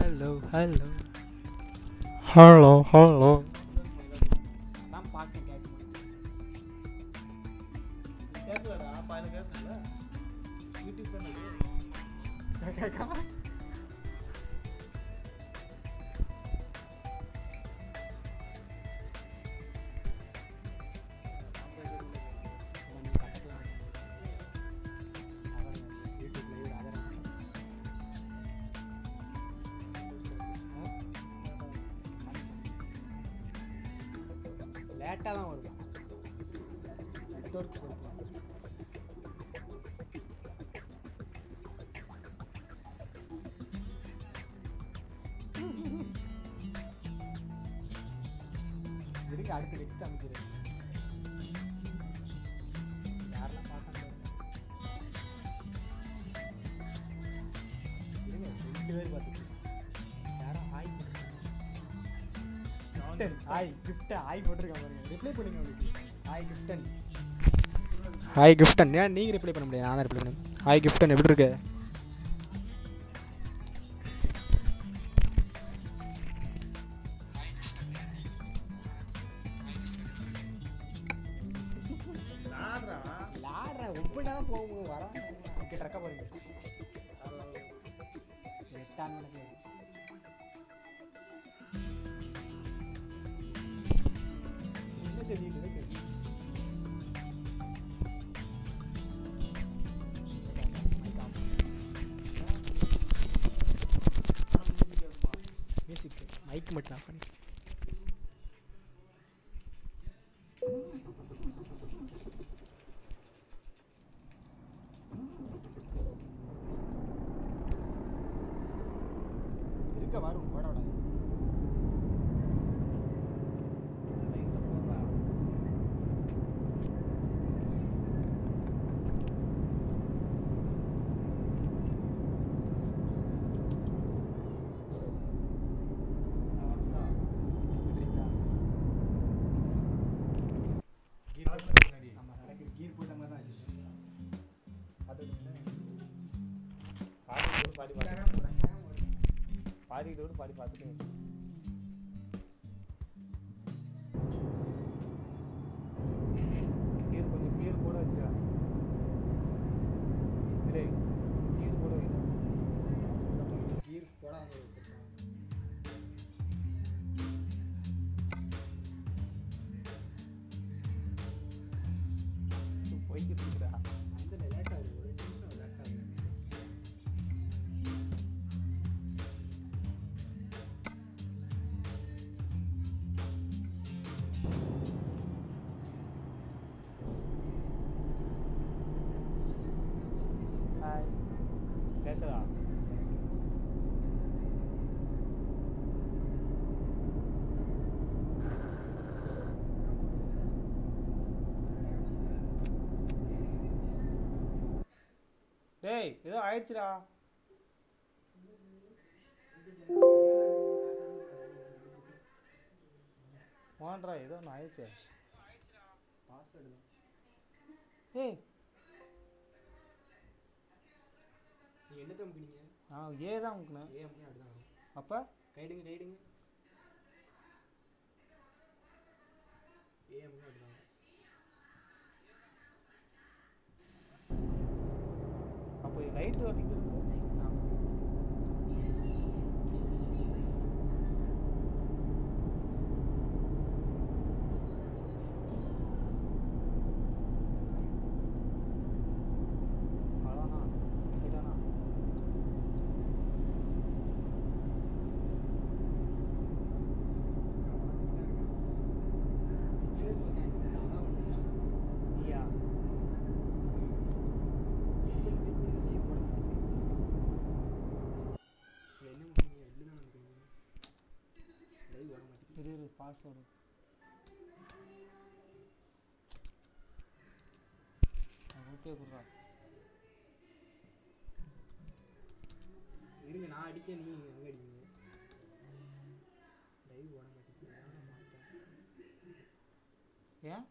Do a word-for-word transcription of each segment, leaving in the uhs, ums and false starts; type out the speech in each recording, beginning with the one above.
Hello hello hello hello நான் பார்க்க கேட்க கேட்கலடா பாயில கேட்கல யூடியூப் பண்ணது கேட்க லேட்டாக தான் வரும் நெட்வொர்க் பொறுத்து இருக்கு அடுத்து நெக்ஸ்ட் அமைச்சிருக்கேன் யாரெல்லாம் பார்க்க இருங்க ரெண்டு பேர் பார்த்துட்டு யாரும் ஹாய் ஹாய் கிஃப்ட் ஹாய் போட்டிருக்காங்க பாருங்க ரிப்ளை பண்ணுங்க அவங்களுக்கு ஹாய் கிஃப்டன் ஹாய் கிஃப்டன் ஏன் நீங்கள் ரிப்ளை பண்ண முடியாது நான் தான் ரிப்ளை பண்ணுவேன் ஹாய் கிஃப்டன் எப்படி இருக்கு லாடுறா ஒவ்வொன்றா போகும் வர ஓகே ட்ரக்கா பாருங்க எட்டாம் மணிக்கு என்ன சொல்லிட்டு மியூசிக் மைக் மட்டும் ஆஃப் பண்ணி இருக்க வரும் ஓட விடாது பாடி பாடிட்டு விட பாடி பார்த்துட்டு கீர் கொஞ்சம் கீர் கூட வச்சுக்கா இல்லை கீர் கூட கீர் போட வச்சுருக்கேன் போய்கிட்டு இருக்கிறா அந்த லேட் ஆகுது ஒரு நிமிஷம் லேட் ஆகுது ஹாய் கேட்குதா டேய் ஏதோ ஆயிடுச்சுடா வாண்டா ஏதோ ஒன்று ஆயிடுச்சு பாஸ்வேர்டு தான் ஏய் நீ என்ன தான் முக்கினீங்க நான் ஏ தான் முக்கினேன் ஏ முக்கின அப்படி தான் வரும் அப்போ கைடுங்க கைடுங்க ஏ முக்கின அப்படி தான் அப்போ லைட்டு வட்டிக்கிறது பாஸ்வேர்டு ஓகே குடுறா இருங்க நான் அடிக்க நீ எங்க அடிங்க லைவ் ஓட மாட்டேங்குது நான் மாட்டேன் ஏன்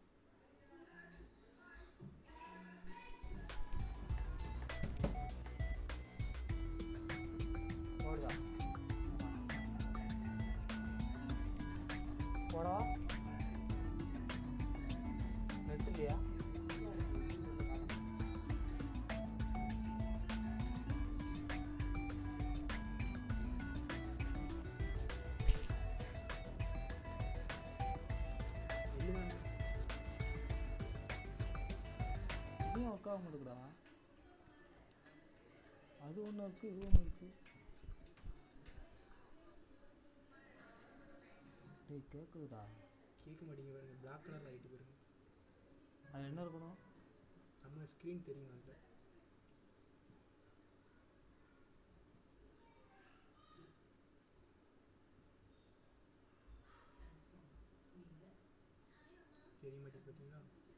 ஓடுதா இதுவும் ஒர்க் ஆக மாட்டேங்குடா. அது ஒன்று இருக்குது, இது ஒன்று இருக்குது. டேய் கேட்குதுடா. கேட்க மாட்டேங்க பாருங்க. பிளாக் கலர் லைட்டு பாருங்க. அது என்ன இருக்கணும்? நம்ம ஸ்க்ரீன் தெரியும். அதில் தெரிய மாட்டேங்குது பார்த்தீங்களா?